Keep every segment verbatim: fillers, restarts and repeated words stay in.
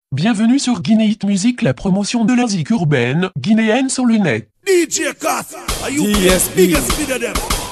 Bienvenue sur Guinée Hit Music, la promotion de la musique urbaine guinéenne sur le net. D J Kass, are you D S P. biggest speed of them?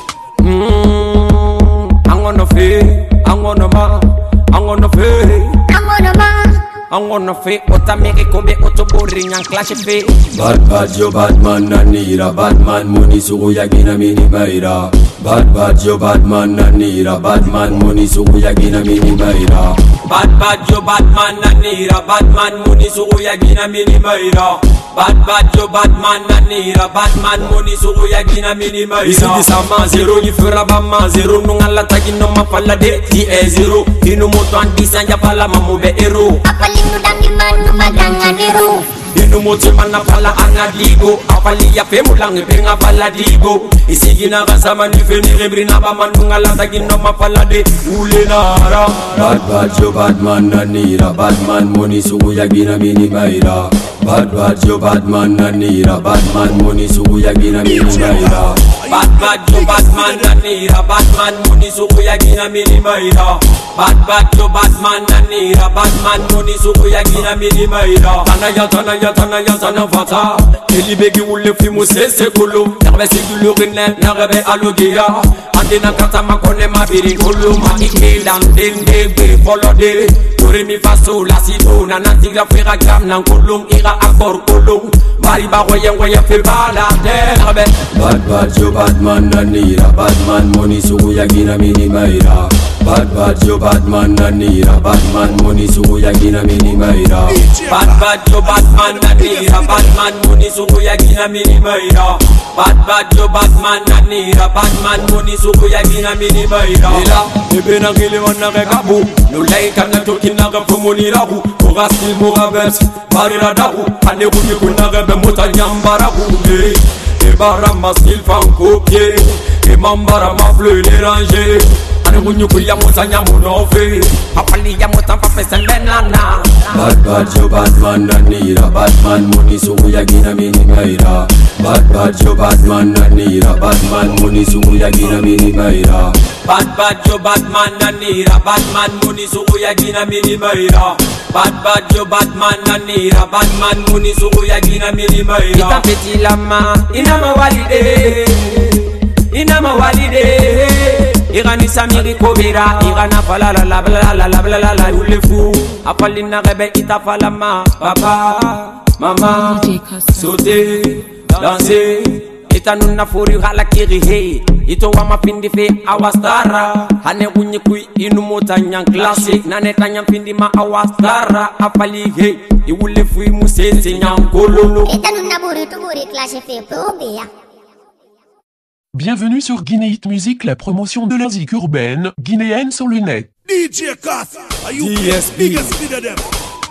Mm, I'm gonna feel, I'm gonna ma, I'm gonna feel, I'm gonna ma. I'm gonna feel. Ota meke kobe oto boring and clash fe. Bad bad yo bad man nanira, bad man money sugu ya gina mini maira. Bad bad yo bad man nanira, bad man money sugu ya gina mini maira. Bad bad yo bad man nanira, bad man money sugu ya gina mini maira. Bad bad yo bad man nanira, bad man money sugu ya gina mini maira. Isi di sama zero ni fera bama zero nungala tagi no mapala de ti e zero. Inu moto andi sanja pala mamube ero. Apalinu dangi manu madanga niru. Inu moto mana pala anadigo. Apali ya femulang penga pala digo. Isi gina kasama ni feni rebrina ba manungala tagi no mapala de ule nara. Bad bad yo bad man nanira, bad man money sugu ya gina mini maira. Bad bad yo bad man nanira, bad man money sugu ya gina mini maira. Bad bad yo bad man nanira, bad man money sugu ya gina mini maira. Bad bad yo bad man nanira, bad man money sugu ya gina mini maira. Tana ya tana ya tana ya tana fata. Eli begi ule fimu sese kulu. Narbe sigulu rinne narbe alogia. Ande na kata makone mabiri kulu. Maike dam dende be follow de. Tore mi faso la sido na nantigra fera gram nan kulung ira akor kulung. Bari ba roye roye fe balade. Narbe Bad bad yo bad man nanira, bad man money sugu ya gina mini maira. Bad bad yo bad man nanira, bad man money sugu ya gina mini maira. Bad bad yo bad man nanira, bad man money sugu ya gina mini maira. Bad bad yo bad man nanira, bad man money sugu ya gina mini maira. Ila ebe na gile wana regabu, no laika na toki na gafumuni rahu. Kora sil murabes, bari radahu, ane kuni kuna rebe mota nyambara hule. Ebara ma sil fan kopye, e mambara ma fleu l'éranger. Ane kuni kuya mota nyamunofe, apali ya mota pa pesen benana. Bad bad yo bad man nanira, bad man money sugu ya gina mini maira. Bad bad yo bad man nanira, bad man money sugu ya gina mini maira. Bad bad yo bad man nanira, bad man money sugu ya gina mini maira. Bad bad yo bad man nanira, bad man money sugu ya gina mini maira. Ita peti lama, ina mawalide, ina mawalide. Irani samiri kobira, irana fala la la la la la la la la ulefu. Apalina rebe ita falama, papa, mama, sauter, danser. Ita nuna furi hala kiri he. Ito wa mapindi fe awastara. Hane unye kui inu mota nyang classic. Nane tanyang pindi ma awastara. Apali he. Iwule fui musese nyang kololo. Eta nuna buri tu buri clash fe probia. Bienvenue sur Guinée Hit Music, la promotion de la musique urbaine guinéenne sur le net. D J Kass, are you D S P. biggest speed of them?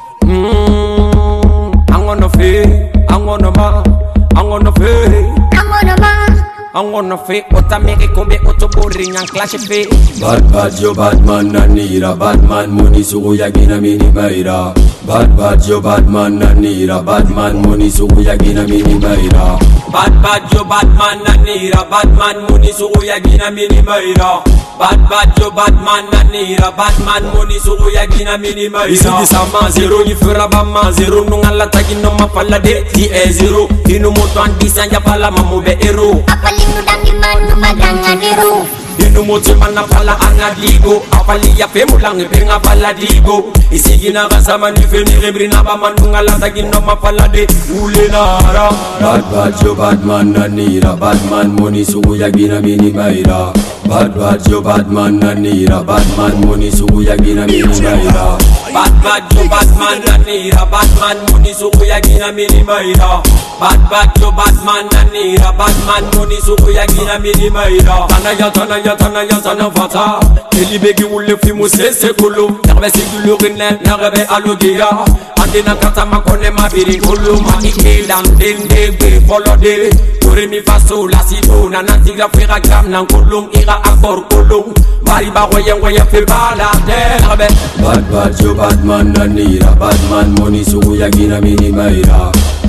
Mm, I'm gonna feel, I'm gonna ma, I'm gonna feel. I'm gonna ma. I'm gonna feel. Ota meke kobe oto boring and clash fe. Bad bad yo bad man nanira, bad man money sugu ya gina mini maira. Bad bad yo bad man nanira, bad man money sugu ya gina mini maira. Bad bad yo bad man nanira, bad man money sugu ya gina mini maira. Bad bad yo bad man nanira, bad man money sugu ya gina mini maira. Isi di sama zero ni fera bama zero nungala tagi no mapala de ti e zero. Inu moto andi sanja pala mamube ero. Apalinu dangi manu madanga niru. Inu moto mana pala anadigo. Apali ya femulang penga pala digo. Isi gina kasama ni feni rebrina ba manungala tagi no mapala de ule nara. Bad bad yo bad man nanira, bad man money sugu ya gina mini maira. Bad bad yo bad man nanira, bad man money sugu ya gina mini maira. Bad bad yo bad man nanira, bad man money sugu ya gina mini maira. Bad bad yo bad man nanira, bad man money sugu ya gina mini maira. Tana ya tana ya tana ya tana fata. Eli begi ule fimu sese kulu. Narbe sigulu rinne narbe alogia. Ande na kata makone mabiri kulu. Maike dam dende be follow de. Tore mi faso la sido na nantigra fera gram nan kulung ira akor kulung. Bari ba roye roye fe balade. Narbe Bad bad yo bad man nanira, bad man money sugu ya gina mini maira.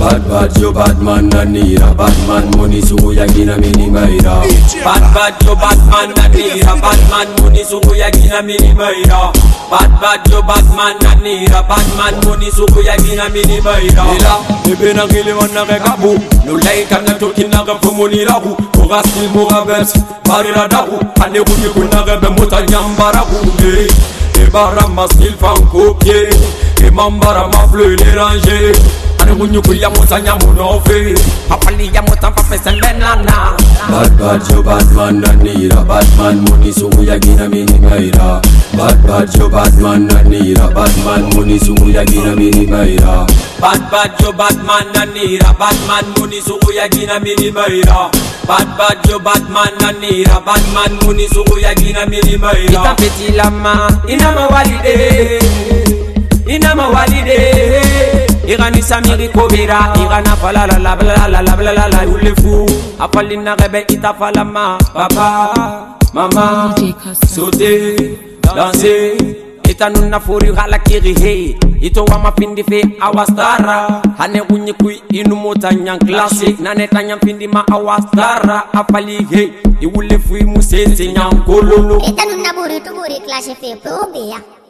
Bad bad yo bad man nanira bad man money sugu ya gina mini maira. Bad bad yo bad man nanira bad man money sugu ya gina mini maira. Bad bad yo bad man nanira bad man money sugu ya gina mini maira. Ila ebe na gile wana gabu no like na tokina ga fumuni rabu ko gasil mo gabes barira dabu ane kuni kuna gabe mota nyambara bunde e bara masil fanko pie e mambara ma fleu déranger ane kuni kuya mota nyamunofe Papali ya mota pa pesen benana. Bad bad yo bad man nanira bad man money sugu ya gina mini maira. Bad bad yo bad man nanira bad man money sugu ya gina mini maira. Bad bad yo bad man nanira bad man money sugu ya gina mini maira. Bad bad yo bad man nanira bad man money sugu ya gina mini maira. Ita peti lama ina mawalide ina mawalide Irani samiri kobira Irana fala la la la la la la la la ulefu Apali na rebe ita fala ma Papa, mama, sote, danser Ita nuna furi gala kiri he Ito wa mapindi fe awastara Hane unye kui inu mota nyang klase Nane tanyang pindi ma awastara Apali he Iulefu imu sense nyang kololo Ita nuna buri tu buri klashe fe probia